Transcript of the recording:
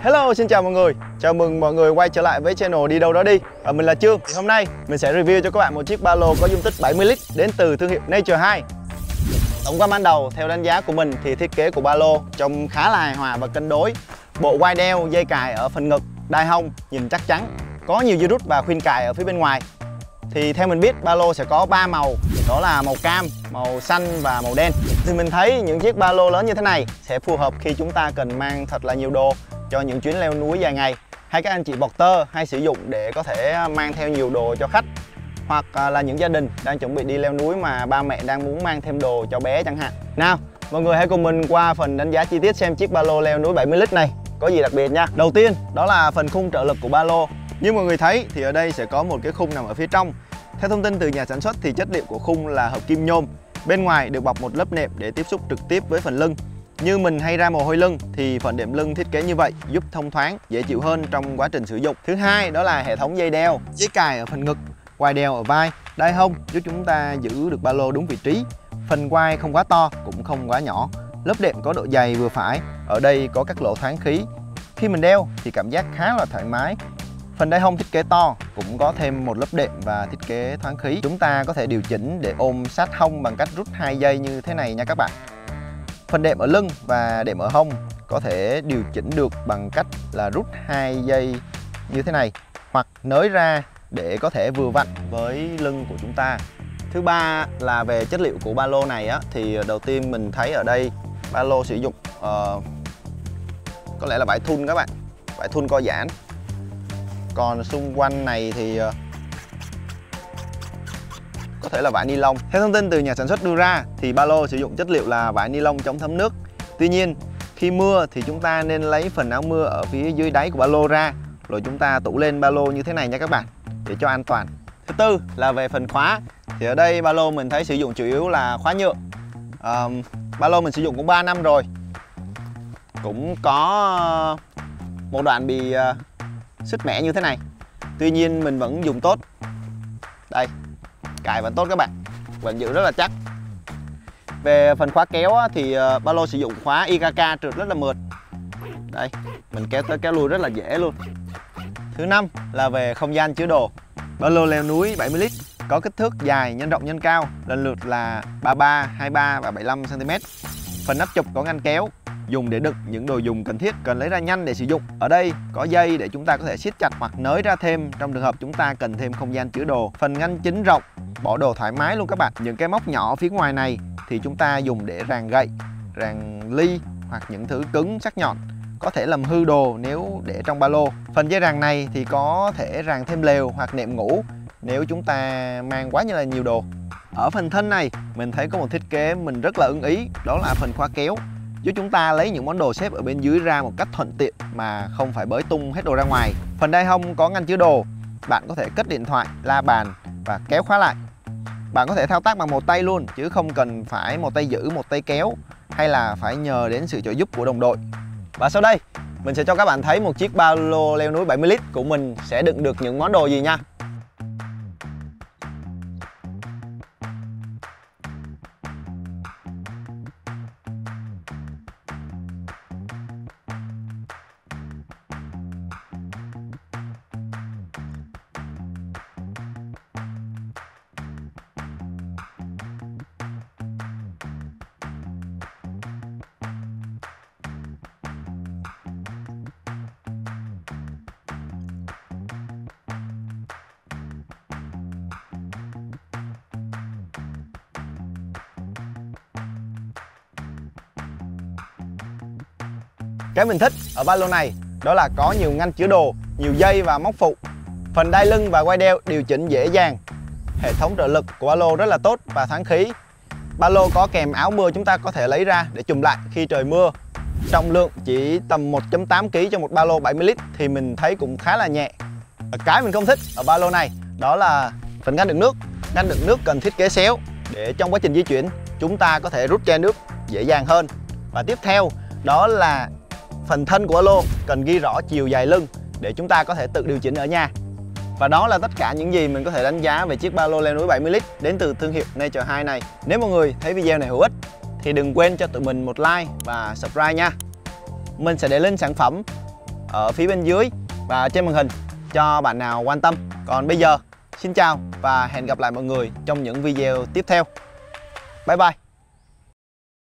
Hello, xin chào mọi người. Chào mừng mọi người quay trở lại với channel Đi Đâu Đó Đi. Và mình là Trương. Thì hôm nay mình sẽ review cho các bạn một chiếc ba lô có dung tích 70 lít đến từ thương hiệu Nature 2. Tổng quan ban đầu, theo đánh giá của mình thì thiết kế của ba lô trông khá là hài hòa và cân đối. Bộ quai đeo, dây cài ở phần ngực, đai hông nhìn chắc chắn, có nhiều dây rút và khuyên cài ở phía bên ngoài. Thì theo mình biết, ba lô sẽ có 3 màu, đó là màu cam, màu xanh và màu đen. Thì mình thấy những chiếc ba lô lớn như thế này sẽ phù hợp khi chúng ta cần mang thật là nhiều đồ cho những chuyến leo núi dài ngày, hay các anh chị porter hay sử dụng để có thể mang theo nhiều đồ cho khách, hoặc là những gia đình đang chuẩn bị đi leo núi mà ba mẹ đang muốn mang thêm đồ cho bé chẳng hạn. Nào, mọi người hãy cùng mình qua phần đánh giá chi tiết xem chiếc ba lô leo núi 70 lít này có gì đặc biệt nha. Đầu tiên đó là phần khung trợ lực của ba lô. Như mọi người thấy thì ở đây sẽ có một cái khung nằm ở phía trong. Theo thông tin từ nhà sản xuất thì chất liệu của khung là hợp kim nhôm. Bên ngoài được bọc một lớp nệm để tiếp xúc trực tiếp với phần lưng. Như mình hay ra mồ hôi lưng thì phần đệm lưng thiết kế như vậy giúp thông thoáng, dễ chịu hơn trong quá trình sử dụng. Thứ hai đó là hệ thống dây đeo, dây cài ở phần ngực, quai đeo ở vai, đai hông giúp chúng ta giữ được ba lô đúng vị trí. Phần quai không quá to cũng không quá nhỏ. Lớp đệm có độ dày vừa phải. Ở đây có các lỗ thoáng khí. Khi mình đeo thì cảm giác khá là thoải mái. Phần đai hông thiết kế to, cũng có thêm một lớp đệm và thiết kế thoáng khí. Chúng ta có thể điều chỉnh để ôm sát hông bằng cách rút 2 dây như thế này nha các bạn. Phần đệm ở lưng và đệm ở hông có thể điều chỉnh được bằng cách là rút 2 dây như thế này, hoặc nới ra để có thể vừa vặn với lưng của chúng ta. Thứ ba là về chất liệu của ba lô này á, thì đầu tiên mình thấy ở đây ba lô sử dụng có lẽ là vải thun các bạn, vải thun co giãn. Còn xung quanh này thì có thể là vải ni lông. Theo thông tin từ nhà sản xuất đưa ra thì ba lô sử dụng chất liệu là vải ni lông chống thấm nước. Tuy nhiên khi mưa thì chúng ta nên lấy phần áo mưa ở phía dưới đáy của ba lô ra, rồi chúng ta tủ lên ba lô như thế này nha các bạn, để cho an toàn. Thứ tư là về phần khóa. Thì ở đây ba lô mình thấy sử dụng chủ yếu là khóa nhựa. Ba lô mình sử dụng cũng 3 năm rồi, cũng có một đoạn bị sứt mẻ như thế này. Tuy nhiên mình vẫn dùng tốt. Đây, cài vẫn tốt các bạn, vẫn giữ rất là chắc. Về phần khóa kéo thì ba lô sử dụng khóa IKK trượt rất là mượt. Đây, mình kéo tới kéo lui rất là dễ luôn. Thứ năm là về không gian chứa đồ. Ba lô leo núi 70 lít có kích thước dài nhân rộng nhân cao lần lượt là 33, 23 và 75 cm. Phần nắp chụp có ngăn kéo, dùng để đựng những đồ dùng cần thiết, cần lấy ra nhanh để sử dụng. Ở đây có dây để chúng ta có thể siết chặt hoặc nới ra thêm trong trường hợp chúng ta cần thêm không gian chứa đồ. Phần ngăn chính rộng, bỏ đồ thoải mái luôn các bạn. Những cái móc nhỏ phía ngoài này thì chúng ta dùng để ràng gậy, ràng ly hoặc những thứ cứng sắc nhọn, có thể làm hư đồ nếu để trong ba lô. Phần dây ràng này thì có thể ràng thêm lều hoặc nệm ngủ nếu chúng ta mang quá là nhiều đồ. Ở phần thân này mình thấy có một thiết kế mình rất là ưng ý, đó là phần khóa kéo, giúp chúng ta lấy những món đồ xếp ở bên dưới ra một cách thuận tiện mà không phải bới tung hết đồ ra ngoài. Phần đai hông có ngăn chứa đồ, bạn có thể cất điện thoại, la bàn và kéo khóa lại. Bạn có thể thao tác bằng một tay luôn, chứ không cần phải một tay giữ, một tay kéo, hay là phải nhờ đến sự trợ giúp của đồng đội. Và sau đây mình sẽ cho các bạn thấy một chiếc ba lô leo núi 70 lít của mình sẽ đựng được những món đồ gì nha. Cái mình thích ở ba lô này đó là có nhiều ngăn chứa đồ, nhiều dây và móc phụ. Phần đai lưng và quai đeo điều chỉnh dễ dàng. Hệ thống trợ lực của ba lô rất là tốt và thoáng khí. Ba lô có kèm áo mưa chúng ta có thể lấy ra để trùm lại khi trời mưa. Trọng lượng chỉ tầm 1.8 kg cho một ba lô 70 lít thì mình thấy cũng khá là nhẹ. Cái mình không thích ở ba lô này đó là phần ngăn đựng nước. Ngăn đựng nước cần thiết kế xéo để trong quá trình di chuyển chúng ta có thể rút chai nước dễ dàng hơn. Và tiếp theo đó là phần thân của ba lô cần ghi rõ chiều dài lưng để chúng ta có thể tự điều chỉnh ở nhà. Và đó là tất cả những gì mình có thể đánh giá về chiếc ba lô leo núi 70 lít đến từ thương hiệu Nature 2 này. Nếu mọi người thấy video này hữu ích thì đừng quên cho tụi mình một like và subscribe nha. Mình sẽ để link sản phẩm ở phía bên dưới và trên màn hình cho bạn nào quan tâm. Còn bây giờ, xin chào và hẹn gặp lại mọi người trong những video tiếp theo. Bye bye.